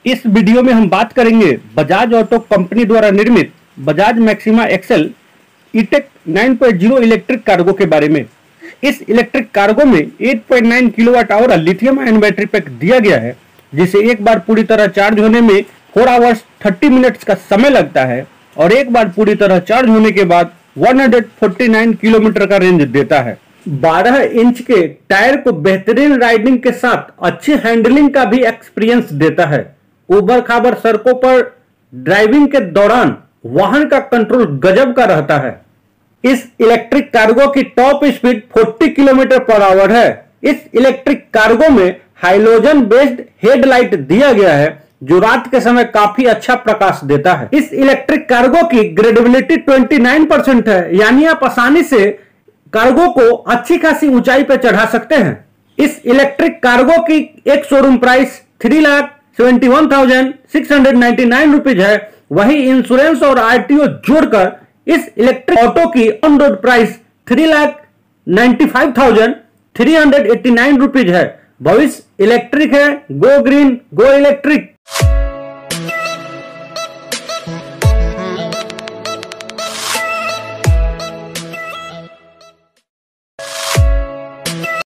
इस वीडियो में हम बात करेंगे बजाज ऑटो कंपनी द्वारा निर्मित Bajaj Maxima Xcel E Tec 9.0 electric cargo के बारे में। इस इलेक्ट्रिक कार्गो में 8.9 kilowatt hour lithium ion battery pack दिया गया है, जिसे एक बार पूरी तरह चार्ज होने में 4 आवर्स 30 मिनट्स का समय लगता है और एक बार पूरी तरह चार्ज होने के बाद 149 किलोमीटर का रेंज देता है। 12 इंच के टायर को बेहतरीन राइडिंग के साथ अच्छी हैंडलिंग का भी एक्सपीरियंस देता है। उबड़ खाबड़ सड़कों पर ड्राइविंग के दौरान वाहन का कंट्रोल गजब का रहता है। इस इलेक्ट्रिक कार्गो की top speed 40 kilometre per hour है। इस इलेक्ट्रिक कार्गो में हाइलोजन बेस्ड हेडलाइट दिया गया है, जो रात के समय काफी अच्छा प्रकाश देता है। इस इलेक्ट्रिक कार्गो की ग्रेडेबिलिटी 29% है, यानी आप आसानी से कार्गो को अच्छी खासी ऊंचाई पर चढ़ा सकते हैं। इस इलेक्ट्रिक कार्गो की एक शोरूम प्राइस 3,71,699 रुपीज है। वही इंश्योरेंस और आरटीओ जोड़कर इस इलेक्ट्रिक ऑटो की ऑन रोड प्राइस 3,95,389 रुपीज है। भविष्य इलेक्ट्रिक है। Go green, go electric.